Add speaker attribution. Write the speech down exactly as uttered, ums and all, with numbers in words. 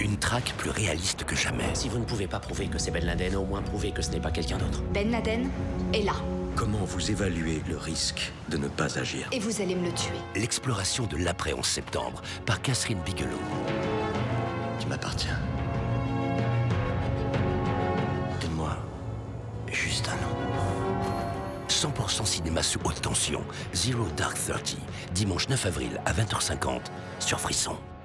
Speaker 1: Une traque plus réaliste que jamais.
Speaker 2: Si vous ne pouvez pas prouver que c'est Ben Laden, au moins prouvez que ce n'est pas quelqu'un d'autre.
Speaker 3: Ben Laden est là.
Speaker 4: Comment vous évaluez le risque de ne pas agir?
Speaker 3: Et vous allez me le tuer.
Speaker 1: L'exploration de l'après onze septembre par Catherine Bigelow.
Speaker 4: Tu m'appartiens. Donne-moi juste un nom.
Speaker 1: cent pour cent cinéma sous haute tension. Zero Dark Thirty. Dimanche neuf avril à vingt heures cinquante sur Frisson.